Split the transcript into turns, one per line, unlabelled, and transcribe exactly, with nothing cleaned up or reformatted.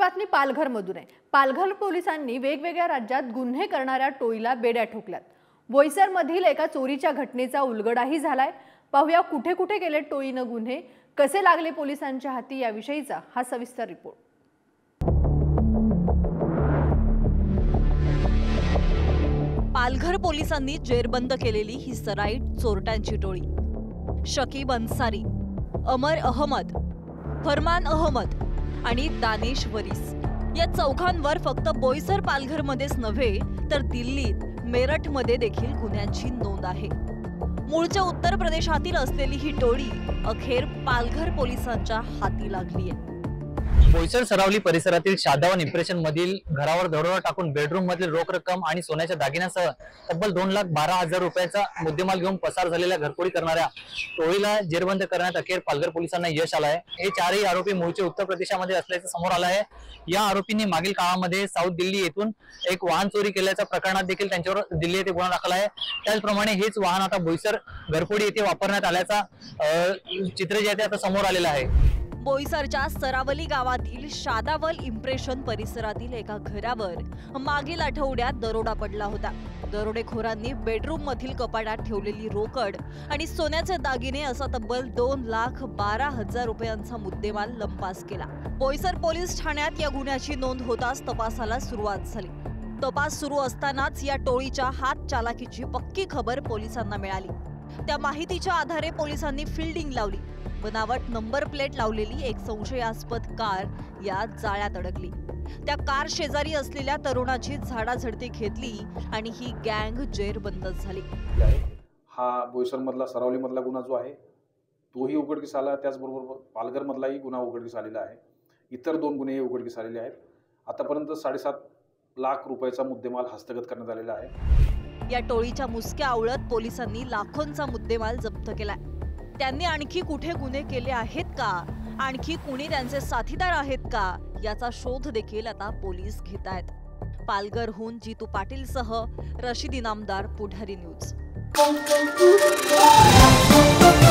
बातमी पालघरमधून आहे। पालघर पोलिसांनी वेगवेगळ्या राज्यात गुन्हे करणाऱ्या टोळीला बेड्या ठोकल्यात। बोईसरमधील एका चोरीच्या घटनेचा उलगडाही झालाय। पाहूया कुठे कुठे केले टोळीनं गुन्हे, कसे लागले पोलिसांच्या हाती, याविषयीचा हा सविस्तर रिपोर्ट।
पालघर पोलिसांनी जेरबंद केलेली ही सराईट चोरट्यांची टोळी। शकीब अन्सारी, अमर अहमद, फरमान अहमद आणि दानिश वरीस या चौघांवर फक्त बोईसर पालघरमध्येच नव्हे तर दिल्लीत, मेरठमध्ये देखील गुन्ह्यांची नोंद आहे। मूळच्या उत्तर प्रदेशातील असलेली ही टोळी अखेर पालघर पोलिसांच्या हाती लागली आहे।
बोईसर सरावली परिसरातील शादावन इम्प्रेशन मधील घरावर दरोडा टाकून बेडरूम मधील रोख रक्कम आणि सोन्याच्या दागिन्यासह तब्बल दोन लाख बारा हजार रुपयाचा मुद्देमाल घेऊन पसार झालेल्या घरफोडी करणाऱ्या टोळीला जेरबंद करण्यात अखेर पालघर पोलिसांना यश आलं आहे। हे चारही आरोपी मूळचे उत्तर प्रदेशामध्ये असल्याचं समोर आलं आहे। या आरोपींनी मागील काळामध्ये साऊथ दिल्ली येथून एक वाहन चोरी केल्याच्या प्रकरणात देखील त्यांच्यावर दिल्ली येथे गुन्हा दाखल आहे। त्याचप्रमाणे हेच वाहन आता बोईसर घरफोडी येथे वापरण्यात आल्याचा चित्र जे आहे ते आता समोर आलेलं आहे।
बोईसरच्या सरावली गावातील शादावल इम्प्रेशन परिसरातील एका घरावर मागील आठवड्यात दरोडा पडला होता। दरोडेखोरांनी बेडरूम मधील कपाटात ठेवलेली रोकड आणि सोन्याचे दागिने असा तब्बल दोन लाख बारा हजार रुपयांचा मुद्देमाल लंपास केला। बोईसर पोलीस ठाण्यात या गुन्ह्याची नोंद होताच तपासाला सुरुवात झाली। तपास सुरू असतानाच या टोळीच्या हात चालाकीची पक्की खबर पोलिसांना मिळाली। त्या माहितीच्या आधारे पोलिसांनी फिल्डिंग लावली। बनावट नंबर प्लेट लावलेली एक संशयास्पद कार या जाळ्यात अडकली। त्या कार शेजारी असलेल्या तरुणाची झाडाझडती घेतली आणि ही गँग जेरबंद झाली।
हा बोईसर मधला सरावली मधला गुन्हा जो आहे तोही उघडकीस आला, त्याचबरोबर पालघर मधलाही गुन्हा उघडकीस आलेला आहे। इतर दोन गुन्हे उघडकीस आलेले आहेत। आतापर्यंत साडेसात लाख रुपयाचा मुद्देमाल हस्तगत करण्यात आलेला आहे।
या टोळीच्या मुसक्या आवळत पोलिसांनी लाखोंचा मुद्देमाल जप्त केलाय। त्यांनी आणखी कुठे गुन्हे केले आहेत का, आणखी कुणी त्यांचे साथीदार आहेत का, याचा शोध देखील आता पोलीस घेत आहेत। पालघरहून जितू पाटील सह रशीद इनामदार, पुढारी न्यूज।